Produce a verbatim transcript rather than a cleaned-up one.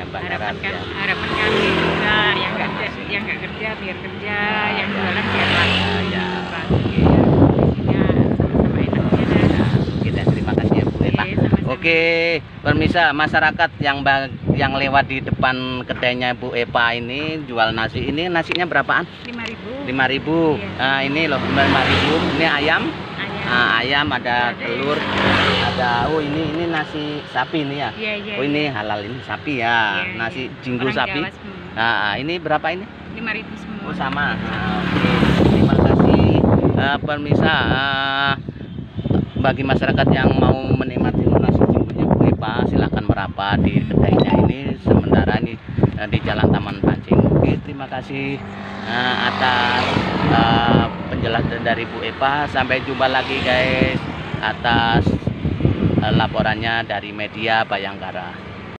ya, Mbak harapan, Laras kan, ya. harapan kami juga yang nggak kerja, yang nggak kerja biar kerja, yang jualan biar laku. Ya. Bagi ya, kondisinya sama-sama enaknya dah. Oke, dan terima kasih ya Bu Epa. Oke, sama-sama. Oke, pemirsa, masyarakat yang ba- yang lewat di depan kedainya Bu Epa ini jual nasi, ini nasinya berapaan? lima ribu. lima ribu. Iya. Nah, ini loh lima ribu. Ini ayam. Ayam. Nah, ayam ada Ada. telur, ada oh ini ini nasi sapi ini ya. Iya, iya. Oh ini halal, ini sapi ya. Iya, Nasi iya. jinggo Orang sapi. Jawa semua. Nah, ini berapa ini? lima ribu semua. Oh sama. Nah, oke. Terima kasih eh, pemirsa. Eh, bagi masyarakat yang mau menikmati nasi jinggonya Bu Epa, silahkan merapat di kedainya ini sementara ini eh, di Jalan Taman Pancing. Oke, terima kasih eh, atas eh, penjelasan dari Bu Epa. Sampai jumpa lagi guys atas eh, laporannya dari media Bayangkara.